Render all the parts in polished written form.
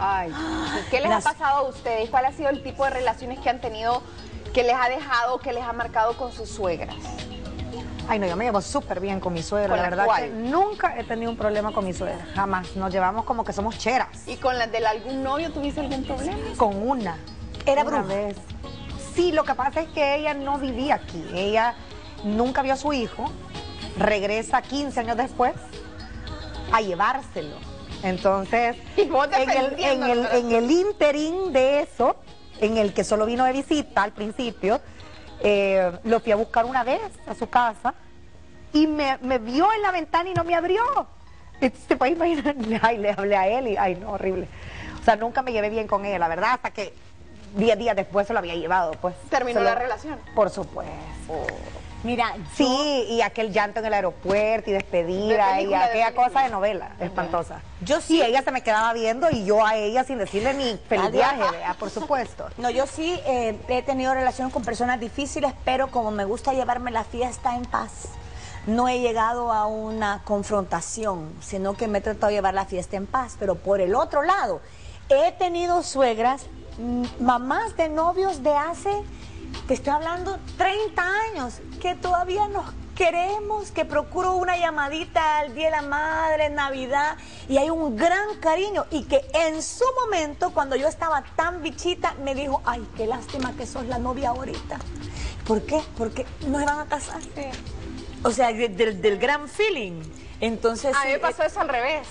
Ay, ¿qué les ha pasado a ustedes? ¿Cuál ha sido el tipo de relaciones que han tenido, que les ha dejado, que les ha marcado con sus suegras? Ay, no, yo me llevo súper bien con mi suegra. La verdad que nunca he tenido un problema con mi suegra. Jamás. Nos llevamos como que somos cheras. ¿Y con las de algún novio tuviste algún problema? Con una. ¿Era una bruja? vez. Sí, lo que pasa es que ella no vivía aquí. Ella nunca vio a su hijo. Regresa 15 años después a llevárselo. Entonces, ¿Y vos en el ínterin de eso, en el que solo vino de visita al principio, lo fui a buscar una vez a su casa y me vio en la ventana y no me abrió. Se puede imaginar, ay, le hablé a él y, ay, no, horrible. O sea, nunca me llevé bien con ella, la verdad, hasta que 10 días después se lo había llevado, pues. ¿Terminó la relación? Por supuesto. Mira, Sí, y aquel llanto en el aeropuerto y despedida y aquella cosa de novela espantosa. Yo sí. Y ella se me quedaba viendo y yo a ella sin decirle ni feliz viaje, ¿verdad? Por supuesto. No, yo sí he tenido relación con personas difíciles, pero como me gusta llevarme la fiesta en paz, no he llegado a una confrontación, sino que me he tratado de llevar la fiesta en paz. Pero por el otro lado, he tenido suegras, mamás de novios de hace, te estoy hablando, 30 años, que todavía nos queremos, que procuro una llamadita al Día de la Madre, Navidad, y hay un gran cariño, y que en su momento, cuando yo estaba tan bichita, me dijo, ay, qué lástima que sos la novia ahorita. ¿Por qué? Porque no se van a casar. O sea, del gran feeling. Entonces, a mí me pasó eso al revés.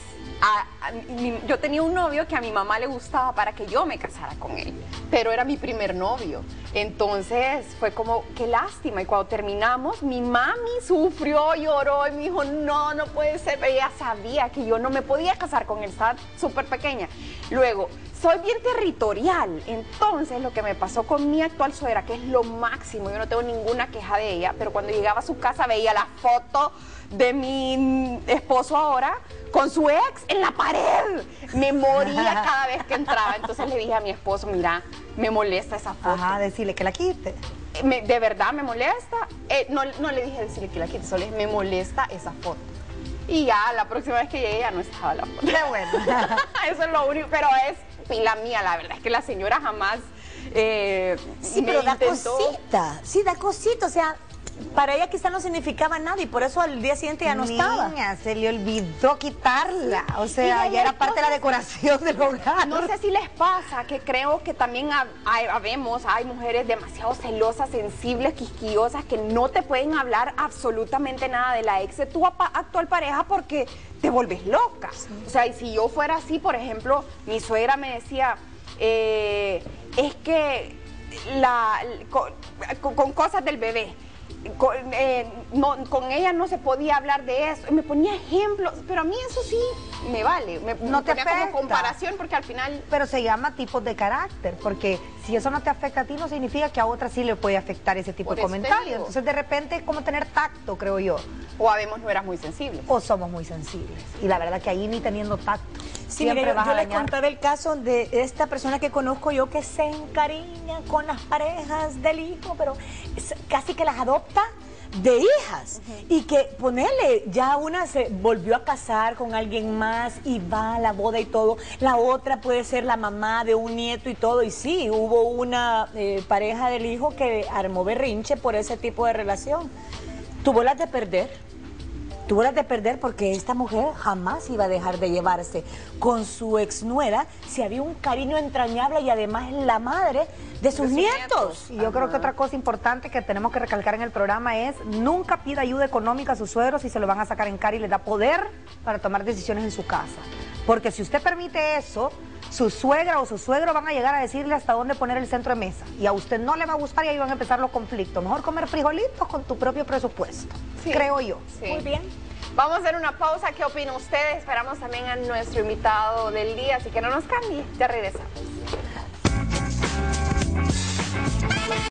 Yo tenía un novio que a mi mamá le gustaba para que yo me casara con él, pero era mi primer novio. Entonces fue como, qué lástima. Y cuando terminamos, mi mami sufrió, lloró y me dijo, no, no puede ser. Pero ella sabía que yo no me podía casar con él, estaba súper pequeña. Luego, soy bien territorial. Entonces, lo que me pasó con mi actual suegra, que es lo máximo, yo no tengo ninguna queja de ella, pero cuando llegaba a su casa veía la foto de mi esposo ahora con su ex en la pared. Me moría cada vez que entraba. Entonces le dije a mi esposo, mira, me molesta esa foto. Ajá, decirle que la quite. De verdad me molesta. No le dije decirle que la quite, solo le dije, me molesta esa foto. Y ya, la próxima vez que llegué ya no estaba la foto. Qué bueno. Eso es lo único, pero es pila mía, la verdad es que la señora jamás sí, pero da cosita. Sí, da cosita, o sea, para ella quizá no significaba nada y por eso al día siguiente ya no estaba. Niña, se le olvidó quitarla. O sea, ya era parte de la decoración del hogar. No sé si les pasa, que creo que también hay mujeres demasiado celosas, sensibles, quisquillosas, que no te pueden hablar absolutamente nada de la ex de tu actual pareja porque te vuelves loca. Sí. O sea, y si yo fuera así, por ejemplo, mi suegra me decía, es que con cosas del bebé, con ella no se podía hablar de eso, y me ponía ejemplos, pero a mí eso sí me vale, no te afecta como comparación porque al final... Pero se llama tipos de carácter, porque si eso no te afecta a ti no significa que a otra sí le puede afectar ese tipo de comentarios. Entonces de repente es como tener tacto, creo yo. O habemos no eras muy sensibles. O somos muy sensibles, y la verdad que ahí ni teniendo tacto. Sí, mire, yo les contaba el caso de esta persona que conozco yo que se encariña con las parejas del hijo, pero casi que las adopta de hijas. Y que ponerle, ya una se volvió a casar con alguien más y va a la boda y todo. La otra puede ser la mamá de un nieto y todo. Y sí, hubo una pareja del hijo que armó berrinche por ese tipo de relación. Tuvo las de perder. Tuvo las de perder porque esta mujer jamás iba a dejar de llevarse con su exnuera si había un cariño entrañable y además es la madre de sus nietos. Y yo creo que otra cosa importante que tenemos que recalcar en el programa es nunca pida ayuda económica a sus suegros si se lo van a sacar en cara y les da poder para tomar decisiones en su casa. Porque si usted permite eso, su suegra o su suegro van a llegar a decirle hasta dónde poner el centro de mesa. Y a usted no le va a gustar y ahí van a empezar los conflictos. Mejor comer frijolitos con tu propio presupuesto, sí, creo yo. Sí. Muy bien. Vamos a hacer una pausa. ¿Qué opinan ustedes? Esperamos también a nuestro invitado del día, así que no nos cambie. Ya regresamos.